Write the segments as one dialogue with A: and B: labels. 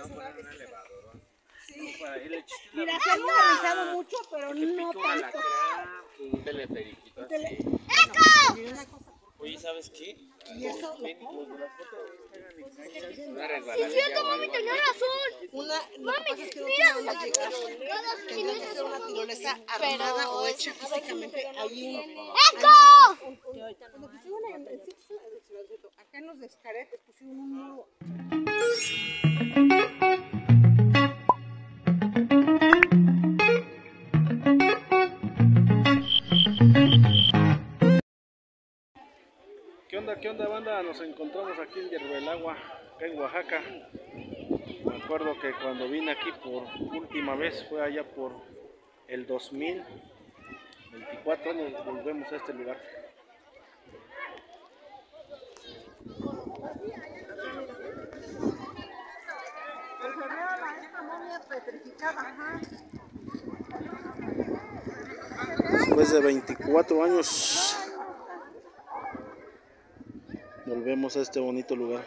A: Sí.
B: Mira, se ha modernizado mucho, pero no tanto.
C: Un teleferiquito así. Oye, ¿sabes qué?
B: Y eso
C: Una
D: Sí,
C: resbaladilla
D: cierto,
C: o
D: mami,
C: algo.
D: tenía razón.
B: lo que pasa es que no
D: Mira,
B: tiene dónde llegar. Tendría que ser una tirolesa armada o hecha físicamente ahí.
D: ¡Eco!
B: Acá en los Descaretes pusieron un muro.
A: ¿Qué onda, banda? Nos encontramos aquí en Hierve el Agua, acá en Oaxaca. Me acuerdo que cuando vine aquí por última vez fue allá por el 2024 años, volvemos a este lugar. Después de 24 años volvemos a este bonito lugar.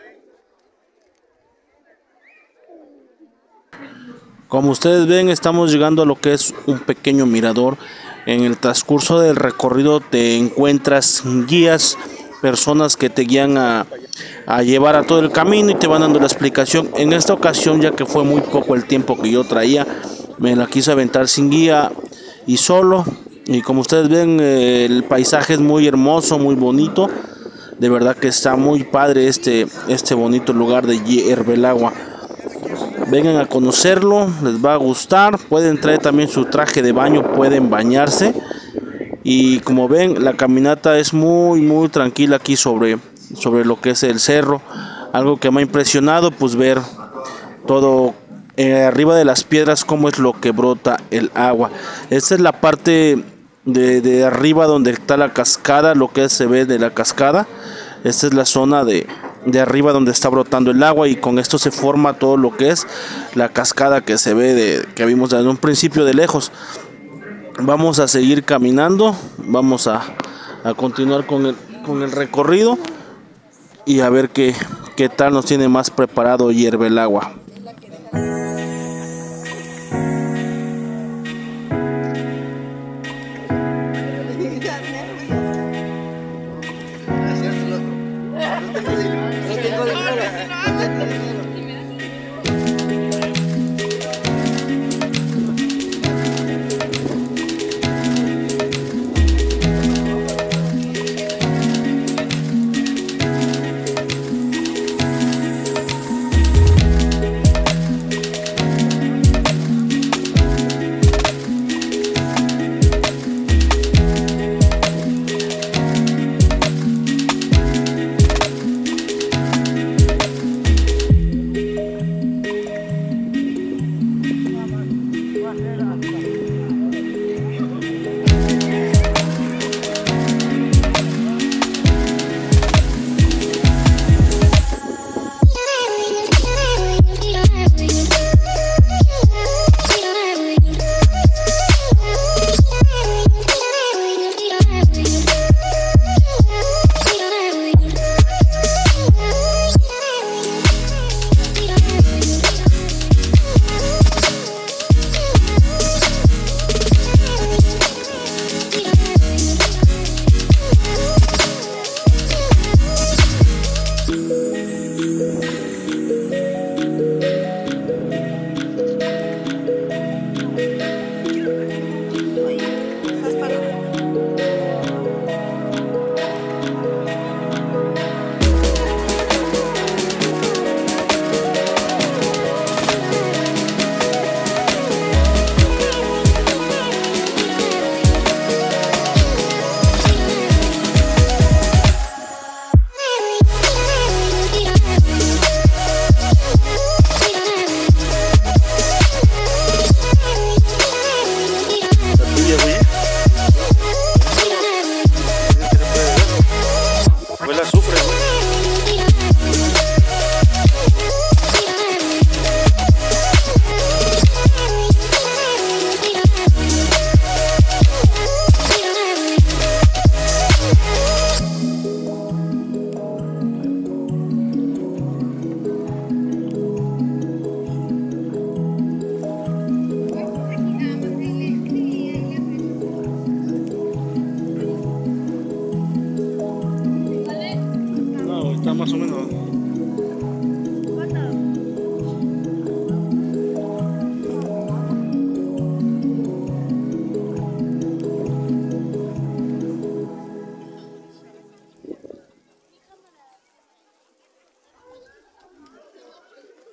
A: Como ustedes ven, estamos llegando a lo que es un pequeño mirador. En el transcurso del recorrido te encuentras guías, personas que te guían a llevar a todo el camino y te van dando la explicación. En esta ocasión, ya que fue muy poco el tiempo que yo traía, me la quise aventar sin guía y solo. Y como ustedes ven, el paisaje es muy hermoso, muy bonito. De verdad que está muy padre este bonito lugar de Hierve el Agua. Vengan a conocerlo, les va a gustar. Pueden traer también su traje de baño, pueden bañarse. Y como ven, la caminata es muy tranquila aquí sobre lo que es el cerro. Algo que me ha impresionado, pues ver todo arriba de las piedras, cómo es lo que brota el agua. Esta es la parte de arriba donde está la cascada, lo que se ve de la cascada. Esta es la zona de arriba donde está brotando el agua, y con esto se forma todo lo que es la cascada que se ve que vimos desde un principio de lejos. Vamos a seguir caminando, vamos a continuar con el recorrido y a ver qué tal nos tiene más preparado Hierve el Agua.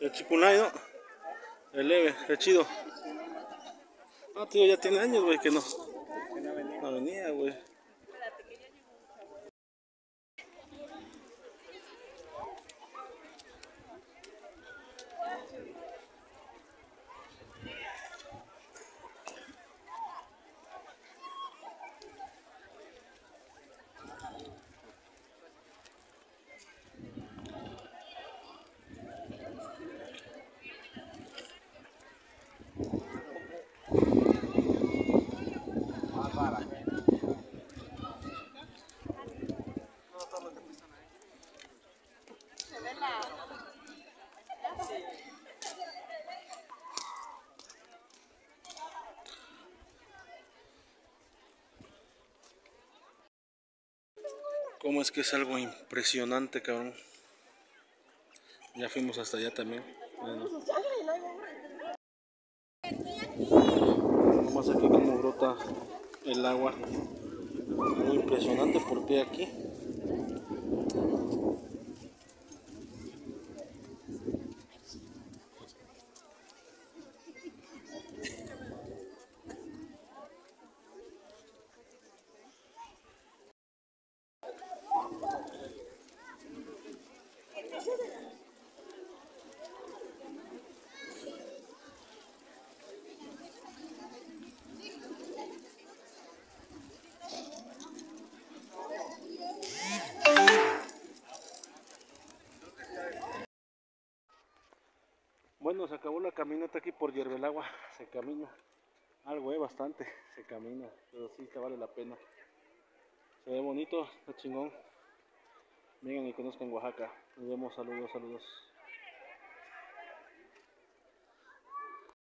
A: El Chicunay, ¿no? El leve, el chido. No, tío, ya tiene años, güey, que no venía, güey. Cómo es que es algo impresionante, cabrón. Ya fuimos hasta allá también. Bueno. Nomás aquí como brota el agua. Muy impresionante porque aquí. Bueno, se acabó la caminata aquí por Yerbelagua. Se camina algo, bastante. Se camina, pero sí te vale la pena. Se ve bonito, está chingón. Vengan y conozcan Oaxaca. Nos vemos, saludos, saludos.